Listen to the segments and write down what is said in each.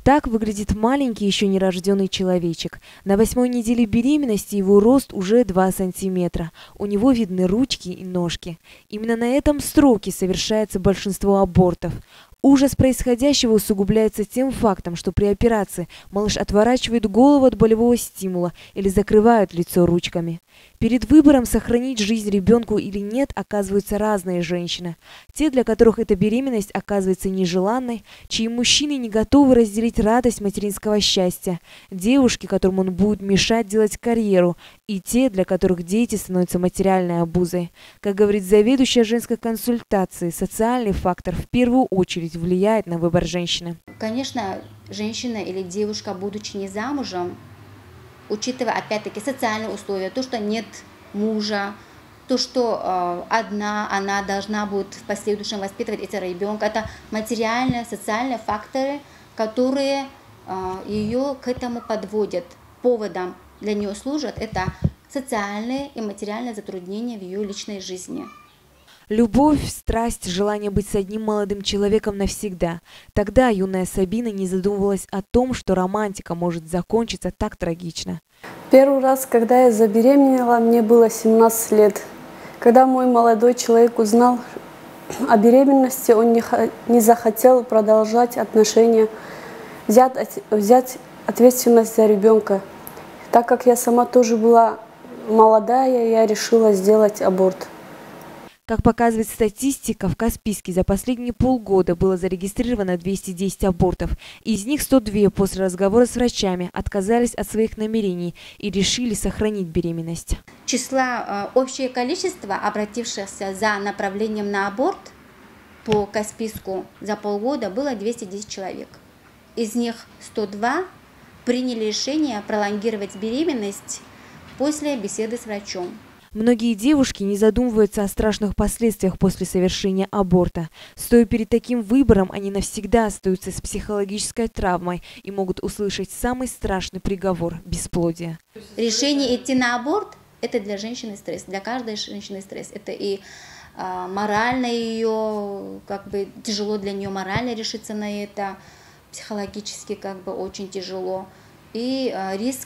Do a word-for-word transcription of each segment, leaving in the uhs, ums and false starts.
Так выглядит маленький еще нерожденный человечек. На восьмой неделе беременности его рост уже два сантиметра. У него видны ручки и ножки. Именно на этом сроке совершается большинство абортов. Ужас происходящего усугубляется тем фактом, что при операции малыш отворачивает голову от болевого стимула или закрывает лицо ручками. Перед выбором, сохранить жизнь ребенку или нет, оказываются разные женщины. Те, для которых эта беременность оказывается нежеланной, чьи мужчины не готовы разделить радость материнского счастья, девушки, которым он будет мешать делать карьеру, и те, для которых дети становятся материальной обузой. Как говорит заведующая женской консультации, социальный фактор в первую очередь влияет на выбор женщины. Конечно, женщина или девушка, будучи не замужем, учитывая опять-таки социальные условия, то, что нет мужа, то, что э, одна она должна будет в последующем воспитывать этого ребенка, это материальные, социальные факторы, которые э, ее к этому подводят. Поводом для нее служат это социальные и материальные затруднения в ее личной жизни. Любовь, страсть, желание быть с одним молодым человеком навсегда. Тогда юная Сабина не задумывалась о том, что романтика может закончиться так трагично. Первый раз, когда я забеременела, мне было семнадцать лет. Когда мой молодой человек узнал о беременности, он не, не захотел продолжать отношения, взять, взять ответственность за ребенка. Так как я сама тоже была молодая, я решила сделать аборт. Как показывает статистика, в Каспийске за последние полгода было зарегистрировано двести десять абортов. Из них сто два после разговора с врачами отказались от своих намерений и решили сохранить беременность. Числа, общее количество обратившихся за направлением на аборт по Каспийску за полгода было двести десять человек. Из них сто два приняли решение пролонгировать беременность после беседы с врачом. Многие девушки не задумываются о страшных последствиях после совершения аборта. Стоя перед таким выбором, они навсегда остаются с психологической травмой и могут услышать самый страшный приговор – бесплодие. Решение идти на аборт – это для женщины стресс, для каждой женщины стресс. Это и э, морально ее, как бы тяжело для нее морально решиться на это, психологически как бы очень тяжело. И э, риск,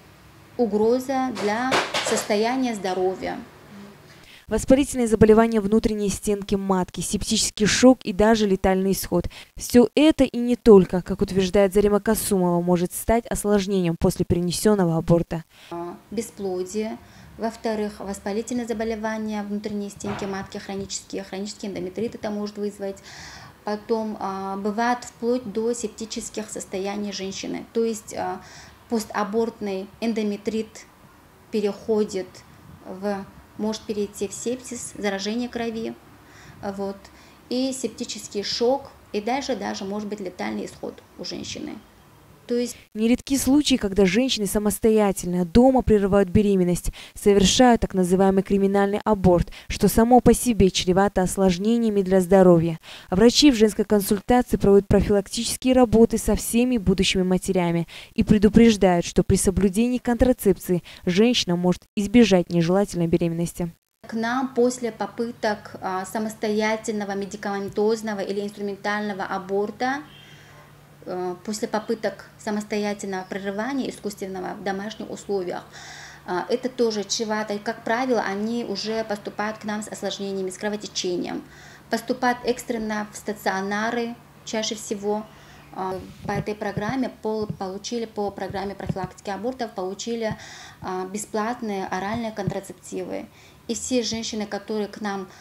угроза для состояния здоровья. Воспалительные заболевания внутренней стенки матки, септический шок и даже летальный исход. Все это и не только, как утверждает Зарима Касумова, может стать осложнением после перенесенного аборта. Бесплодие. Во-вторых, воспалительные заболевания внутренней стенки матки, хронические, хронический эндометрит это может вызвать. Потом бывает вплоть до септических состояний женщины. То есть постабортный эндометрит переходит в, может перейти в сепсис, заражение крови, вот, и септический шок, и дальше даже может быть летальный исход у женщины. То есть нередки случаи, когда женщины самостоятельно дома прерывают беременность, совершают так называемый криминальный аборт, что само по себе чревато осложнениями для здоровья. Врачи в женской консультации проводят профилактические работы со всеми будущими матерями и предупреждают, что при соблюдении контрацепции женщина может избежать нежелательной беременности. К нам после попыток а, самостоятельного медикаментозного или инструментального аборта, после попыток самостоятельного прерывания искусственного в домашних условиях, это тоже чревато. И, как правило, они уже поступают к нам с осложнениями, с кровотечением. Поступают экстренно в стационары, чаще всего. По этой программе получили, по программе профилактики абортов, получили бесплатные оральные контрацептивы. И все женщины, которые к нам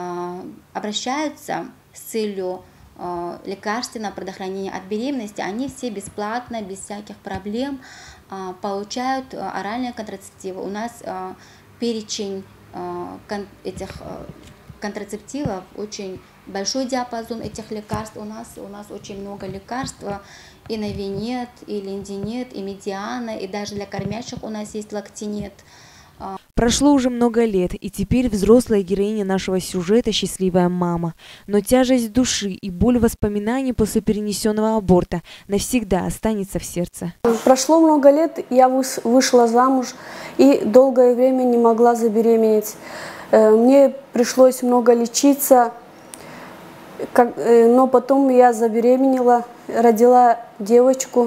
обращаются с целью лекарственного предохранения от беременности, они все бесплатно, без всяких проблем получают оральные контрацептивы. У нас перечень этих контрацептивов, очень большой диапазон этих лекарств. У нас, у нас очень много лекарств, и Новинет, и Линдинет, и Медиана, и даже для кормящих у нас есть Лактинет. Прошло уже много лет, и теперь взрослая героиня нашего сюжета – счастливая мама. Но тяжесть души и боль воспоминаний после перенесенного аборта навсегда останется в сердце. Прошло много лет, я вышла замуж и долгое время не могла забеременеть. Мне пришлось много лечиться. Как, но потом я забеременела, родила девочку.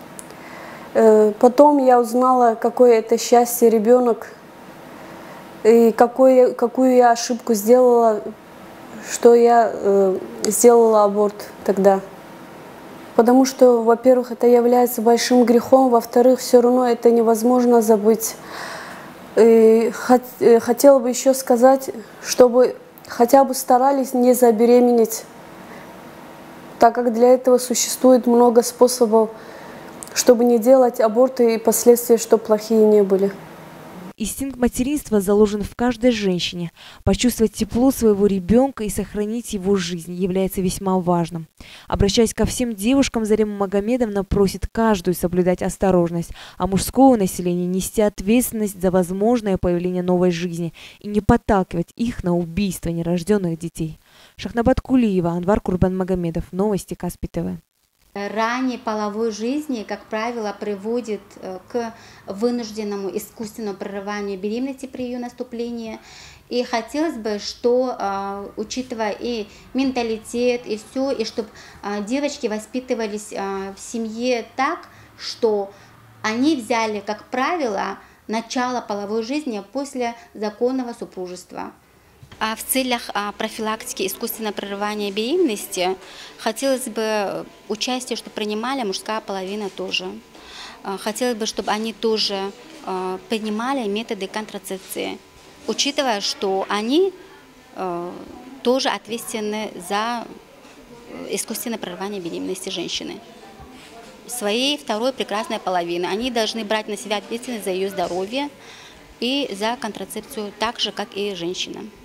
Потом я узнала, какое это счастье ребенок, и какое, какую я ошибку сделала, что я э, сделала аборт тогда. Потому что, во-первых, это является большим грехом, во-вторых, все равно это невозможно забыть. И хот, хотела бы еще сказать, чтобы хотя бы старались не забеременеть, так как для этого существует много способов, чтобы не делать аборты и последствия, чтобы плохие не были. Инстинкт материнства заложен в каждой женщине. Почувствовать тепло своего ребенка и сохранить его жизнь является весьма важным. Обращаясь ко всем девушкам, Зарима Магомедовна просит каждую соблюдать осторожность, а мужского населения нести ответственность за возможное появление новой жизни и не подталкивать их на убийство нерожденных детей. Шахнабат Кулиева, Анвар Курбанмагомедов. Новости Каспий ТВ. Ранее половой жизни, как правило, приводит к вынужденному искусственному прерыванию беременности при ее наступлении. И хотелось бы, что, учитывая и менталитет, и все, и чтобы девочки воспитывались в семье так, что они взяли, как правило, начало половой жизни после законного супружества. А в целях профилактики искусственного прерывания беременности хотелось бы участие, чтобы принимали мужская половина тоже. Хотелось бы, чтобы они тоже принимали методы контрацепции, учитывая, что они тоже ответственны за искусственное прерывание беременности женщины. Своей второй прекрасной половины. Они должны брать на себя ответственность за ее здоровье и за контрацепцию так же, как и женщина.